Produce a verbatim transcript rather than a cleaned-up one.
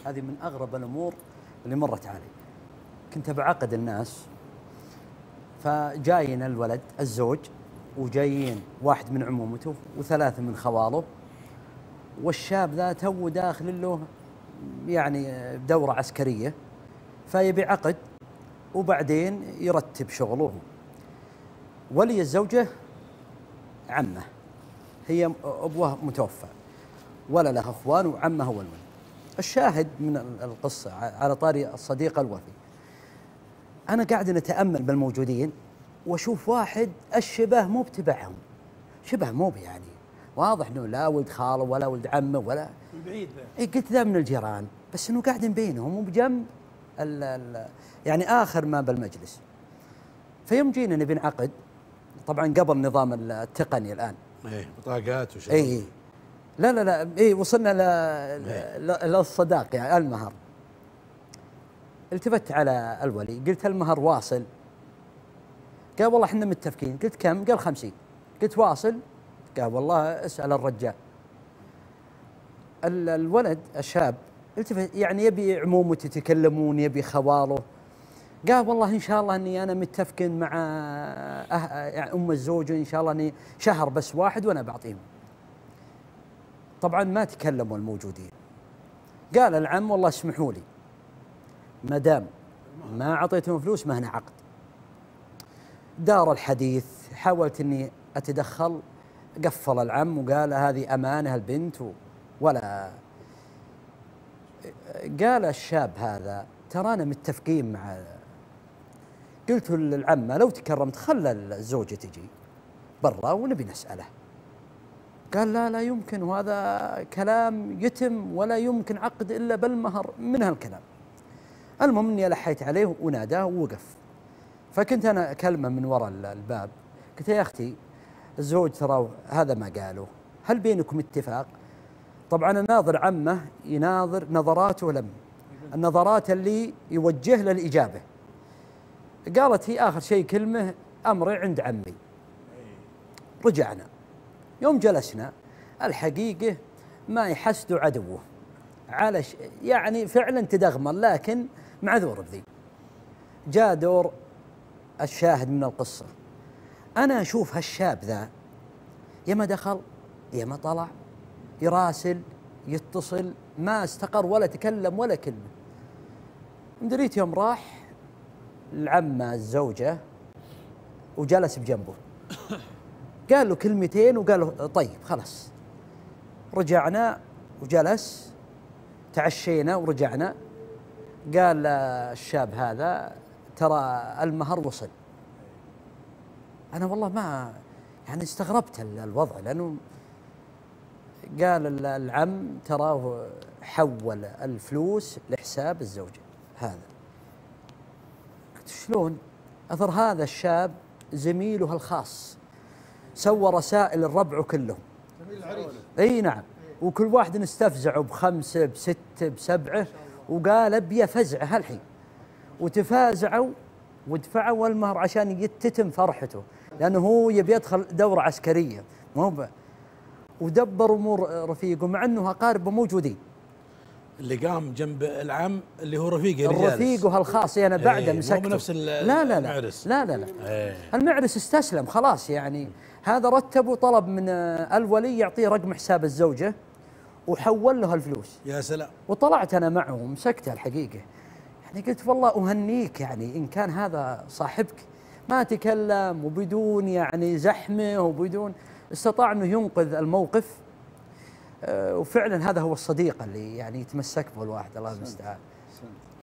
هذه من أغرب الأمور اللي مرت علي. كنت بعقد الناس، فجاينا الولد الزوج وجايين واحد من عمومته وثلاثة من خواله، والشاب ذا تو داخل له يعني دورة عسكرية، فيبي عقد وبعدين يرتب شغله. ولي الزوجة عمه، هي أبوه متوفى ولا له أخوان وعمه هو الولد. الشاهد من القصة على طاري الصديق الوفي، أنا قاعد نتأمل بالموجودين وأشوف واحد الشبه مو بتبعهم، شبه مو يعني واضح إنه لا ولد خاله ولا ولد عمه ولا بعيد. إيه قلت ذا من الجيران، بس إنه قاعد بينهم وبجنب ال ال يعني آخر ما بالمجلس. فيوم جينا نبي نعقد، طبعا قبل نظام التقني الآن ايه بطاقات وشغل. اي لا لا لا اي وصلنا ل للصداق يعني المهر. التفت على الولي قلت المهر واصل؟ قال والله احنا متفقين. قلت كم؟ قال خمسين. قلت واصل؟ قال والله اسأل الرجال. الولد الشاب التفت يعني يبي عمومته يتكلمون، يبي خواله. قال والله ان شاء الله اني انا متفق مع أه يعني ام الزوجه ان شاء الله اني شهر بس واحد وانا بعطيهم. طبعا ما تكلموا الموجودين. قال العم والله اسمحوا لي، ما دام ما اعطيتهم فلوس ما هنا عقد. دار الحديث، حاولت اني اتدخل، قفل العم وقال هذه امانه البنت ولا. قال الشاب هذا ترانا متفقين مع. قلت للعمة لو تكرمت خلى الزوجة تجي برا ونبي نسأله. قال لا لا يمكن، وهذا كلام يتم ولا يمكن عقد إلا بالمهر من هالكلام. المهم إني لحيت عليه وناداه ووقف. فكنت أنا أكلمه من وراء الباب، قلت يا أختي الزوج ترى هذا ما قاله، هل بينكم اتفاق؟ طبعا الناظر عمه يناظر نظراته لم النظرات اللي يوجه للإجابة. قالت هي آخر شيء كلمة أمري عند عمي. رجعنا يوم جلسنا، الحقيقة ما يحسد عدوه على ش... يعني فعلا تدغمر، لكن معذور بذي. جاء دور الشاهد من القصة. أنا أشوف هالشاب ذا يا ما دخل يا ما طلع، يراسل يتصل، ما استقر ولا تكلم ولا كلمة. دريت يوم راح العمة الزوجة وجلس بجنبه، قال له كلمتين وقال له طيب خلاص. رجعنا وجلس، تعشينا ورجعنا. قال الشاب هذا ترى المهر وصل. أنا والله ما يعني استغربت الوضع، لأنه قال العم تراه حول الفلوس لحساب الزوجة هذا. شلون؟ أثر هذا الشاب زميله الخاص سوى رسائل الربع كلهم. زميل العريس. اي نعم، وكل واحد استفزعه بخمسه بسته بسبعه، وقال ابي فزعه هالحين، وتفازعوا ودفعوا المهر عشان يتتم فرحته، لانه هو يبي يدخل دوره عسكريه مو. ودبر امور رفيقه مع انه اقاربه موجودين. اللي قام جنب العم اللي هو رفيقه اللي رفيقه الخاص انا يعني بعده ايه مسكته. مو بنفس لا لا لا المعرس. لا لا لا ايه. المعرس استسلم خلاص يعني. هذا رتب وطلب من الولي يعطيه رقم حساب الزوجه وحول له الفلوس. يا سلام. وطلعت انا معه ومسكته الحقيقه، يعني قلت والله اهنيك، يعني ان كان هذا صاحبك ما تكلم وبدون يعني زحمه وبدون استطاع انه ينقذ الموقف. وفعلا هذا هو الصديق اللي يعني يتمسك به الواحد، الله المستعان.